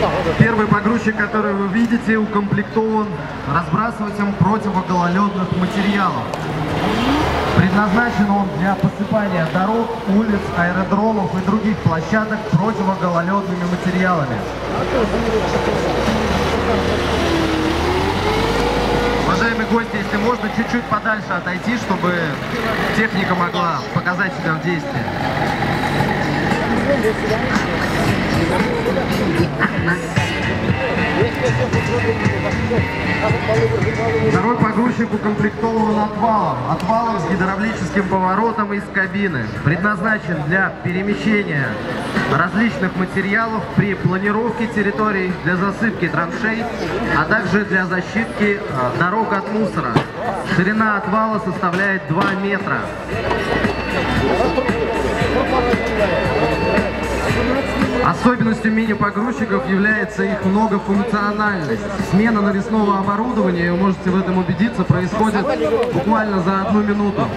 Первый погрузчик, который вы видите, укомплектован разбрасывателем противогололедных материалов. Предназначен он для посыпания дорог, улиц, аэродромов и других площадок противогололедными материалами. Уважаемые гости, если можно, чуть-чуть подальше отойти, чтобы техника могла показать себя в действии. Второй погрузчик укомплектован отвалом с гидравлическим поворотом из кабины. Предназначен для перемещения различных материалов при планировке территорий, для засыпки траншей, а также для защитки дорог от мусора. Ширина отвала составляет 2 метра. Особенностью мини-погрузчиков является их многофункциональность. Смена навесного оборудования, вы можете в этом убедиться, происходит буквально за 1 минуту.